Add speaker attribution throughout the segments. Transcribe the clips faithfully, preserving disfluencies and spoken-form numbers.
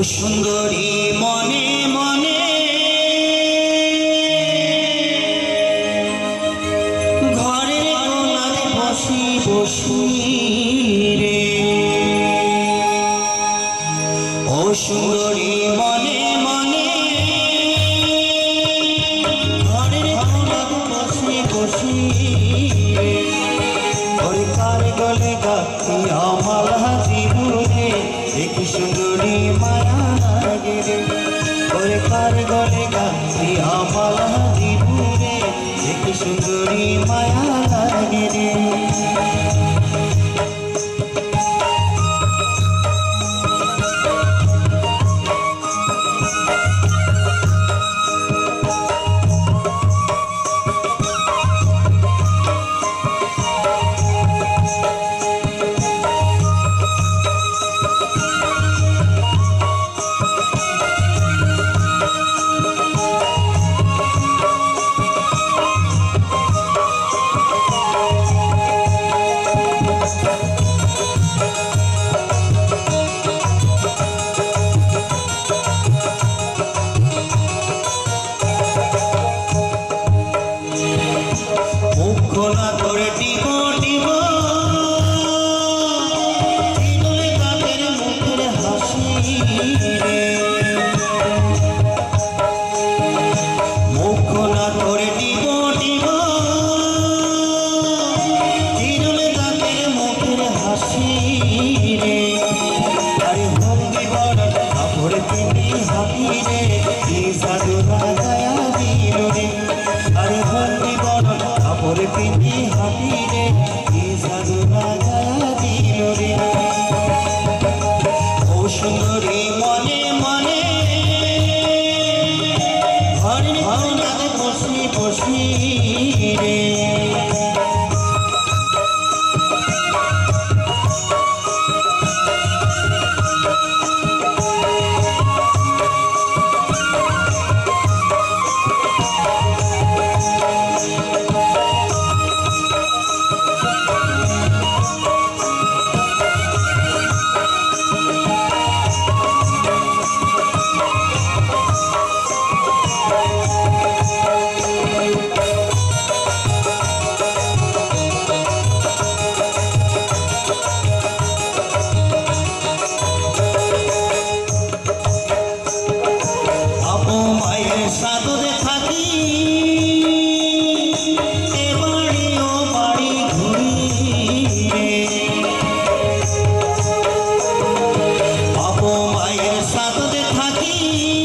Speaker 1: সুন্দরী মনে মনে ঘরে কোনায় বসি বসি রে ও সুন্দরী মনে মনে ঘরে কোনায় বসি বসি রে ওরে কার গলে গাছি আমার জীবনে দেখি সুন্দরী মায়া লাগে রে ওরে কার গলে গাছি আমার জীবনে দেখি সুন্দরী মায়া লাগে রে খোলা করে টিপ টিপ দিলে তাদের মুখের হাসি রে মুখ খোলা করে টিপ টিপ দিলে তাদের মুখের হাসি রে আরে ভঙ্গি বড় কাপড় কিনি হাতি রে কি সাধু রাজায়া দিল রে আরে ভঙ্গি বড় কাপড় কিনি হাতি রে কি সাধু রাজায়া দিল রে ও সুন্দরী মনে মনে ঘরে কোনায় বসি বসি রে সাদরে থাকি এ বাড়ি ও বাড়ি ঘুরি রে বাপু মায়ের সাদরে থাকি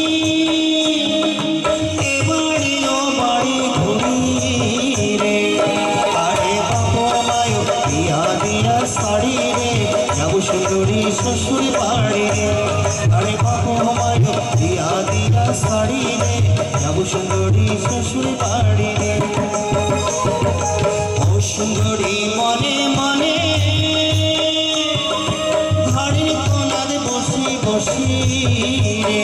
Speaker 1: এ বাড়ি ও বাড়ি ঘুরি রে আরে বাপু মায় দিয়া দিয়া শাড়ি রে যাবো সুন্দরী শ্বশুর বাড়ি রে আরে বাপু মায় দিয়া দিয়া শাড়ি রে যাবো সুন্দরী শ্বশুর বাড়ি রে ও সুন্দরী মনে মনে ঘরের কোনায় বসি বসি রে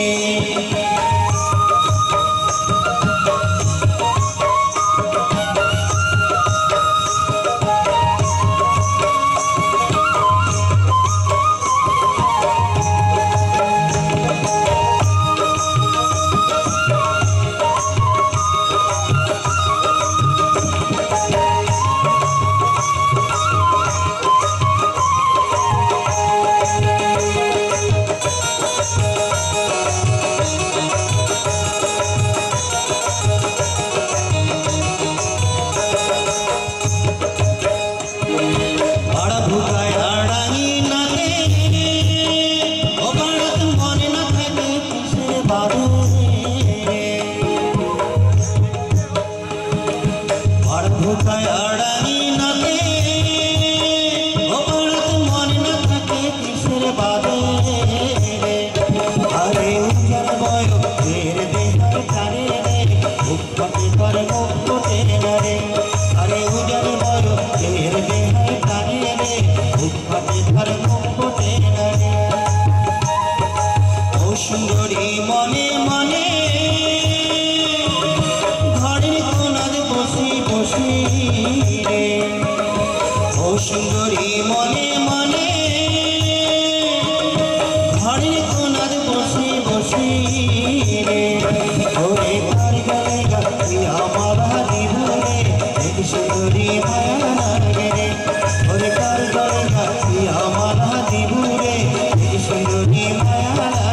Speaker 1: হাসি রে ওরে কার গলে গাতিয়া মালা দিবরে এক সুন্দরী মায়া লাগে রে ওরে কার গলে গাতিয়া মালা দিবরে এক সুন্দরী মায়া